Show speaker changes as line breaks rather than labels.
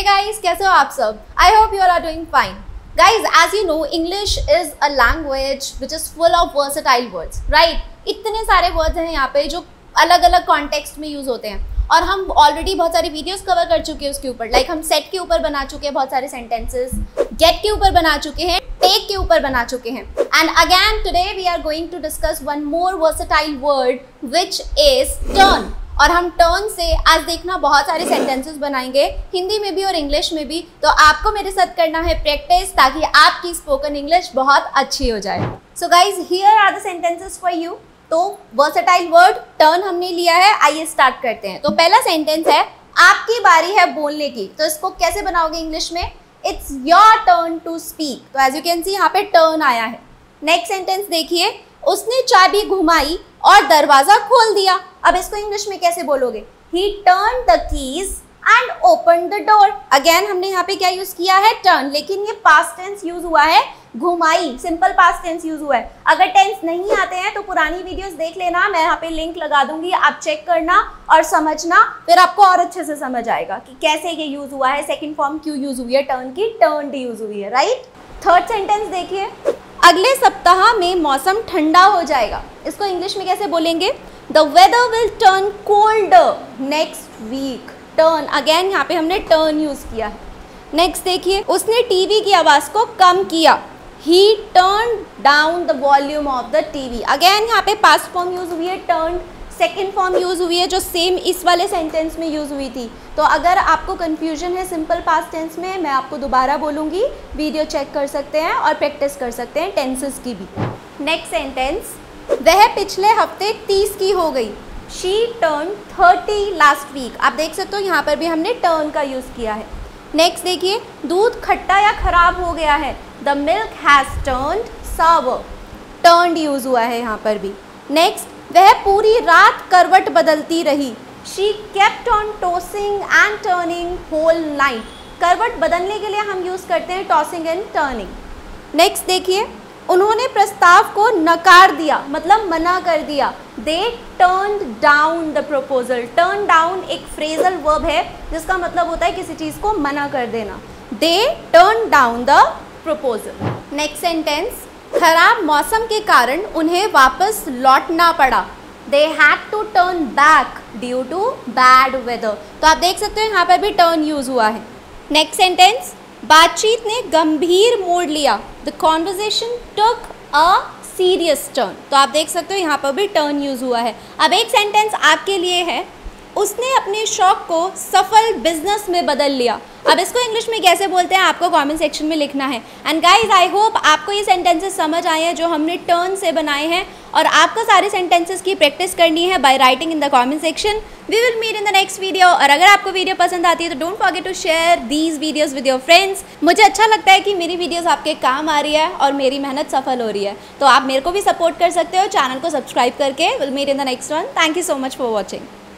guys, कैसे हो आप सब? I hope you all are doing fine. Guys, as you know, English is a language which is full of versatile words, right? इतने सारे words हैं यहाँ पे जो अलग अलग context में use होते हैं और हम ऑलरेडी बहुत सारी वीडियोस कवर कर चुके हैं उसके ऊपर. लाइक हम सेट के ऊपर बना चुके हैं बहुत सारे सेंटेंसेस, गेट के ऊपर बना चुके हैं, टेक के ऊपर बना चुके हैं. And again today we are going to discuss one more versatile word which is turn. और हम टर्न से आज देखना बहुत सारे सेंटेंसेस बनाएंगे हिंदी में भी और इंग्लिश में भी. तो आपको मेरे साथ करना है प्रैक्टिस ताकि आपकी स्पोकन इंग्लिश बहुत अच्छी हो जाए. So guys, here are the sentences for you. तो वर्सेटाइल वर्ड टर्न हमने लिया है. आइए स्टार्ट करते हैं. तो पहला सेंटेंस है आपकी बारी है बोलने की. तो इसको कैसे बनाओगे इंग्लिश में? It's your turn to speak. तो एज यू कैन सी यहाँ पे टर्न आया है. नेक्स्ट सेंटेंस देखिए, उसने चाबी घुमाई और दरवाजा खोल दिया. अब इसको इंग्लिश में कैसे बोलोगे? He turn the keys and open the door. Again हमने यहाँ पे क्या यूज किया है? टर्न. लेकिन ये पास्ट टेंस यूज हुआ है. घुमाई सिंपल पास्ट टेंस यूज हुआ है. अगर टेंस नहीं आते हैं तो पुरानी वीडियोस देख लेना, मैं यहाँ पे लिंक लगा दूंगी, आप चेक करना और समझना, फिर आपको और अच्छे से समझ आएगा कि कैसे ये यूज हुआ है, सेकंड फॉर्म क्यों यूज हुई है टर्न की, टर्न्ड यूज हुई है, राइट. थर्ड सेंटेंस देखिए, अगले सप्ताह में मौसम ठंडा हो जाएगा. इसको इंग्लिश में कैसे बोलेंगे? The weather will turn colder next week. Turn, again यहाँ पे हमने टर्न यूज किया है. नेक्स्ट देखिए, उसने टीवी की आवाज को कम किया. He turned down the volume of the TV. Again यहाँ पे पास्ट फॉर्म यूज हुई है टर्न, सेकेंड फॉर्म यूज हुई है जो सेम इस वाले सेंटेंस में यूज हुई थी. तो अगर आपको कंफ्यूजन है सिंपल पास्ट टेंस में, मैं आपको दोबारा बोलूँगी, वीडियो चेक कर सकते हैं और प्रैक्टिस कर सकते हैं टेंसेस की भी. नेक्स्ट सेंटेंस, वह पिछले हफ्ते 30 की हो गई. She turned 30 last week. आप देख सकते हो यहाँ पर भी हमने टर्न का यूज़ किया है. नेक्स्ट देखिए, दूध खट्टा या खराब हो गया है. The milk has turned sour. Turned use हुआ है यहाँ पर भी. नेक्स्ट, वह पूरी रात करवट बदलती रही. She kept on tossing and turning whole night. करवट बदलने के लिए हम यूज़ करते हैं टॉसिंग एंड टर्निंग. नेक्स्ट देखिए, उन्होंने प्रस्ताव को नकार दिया, मतलब मना कर दिया. They turned down the proposal. Turn down एक फ्रेजल वर्ब है जिसका मतलब होता है किसी चीज़ को मना कर देना. They turn down the proposal. Next sentence, खराब मौसम के कारण उन्हें वापस लौटना पड़ा. They had to turn back due to bad weather. तो आप देख सकते हो यहाँ पर भी टर्न यूज हुआ है. नेक्स्ट सेंटेंस, बातचीत ने गंभीर मोड़ लिया. The conversation took a serious turn. तो आप देख सकते हो यहाँ पर भी टर्न यूज हुआ है. अब एक सेंटेंस आपके लिए है, उसने अपने शौक को सफल बिजनेस में बदल लिया. अब इसको इंग्लिश में कैसे बोलते हैं आपको कमेंट सेक्शन में लिखना है. एंड गाइज, आई होप आपको ये सेंटेंसेस समझ आए हैं जो हमने टर्न से बनाए हैं, और आपको सारे सेंटेंसेस की प्रैक्टिस करनी है by writing in the comment section. We will meet in the next video. और अगर आपको वीडियो पसंद आती है तो don't forget to share these videos with your friends. मुझे अच्छा लगता है कि मेरी वीडियोस आपके काम आ रही है और मेरी मेहनत सफल हो रही है. तो आप मेरे को भी सपोर्ट कर सकते हो चैनल को सब्सक्राइब करके. Will meet in the next one. Thank you so much for watching.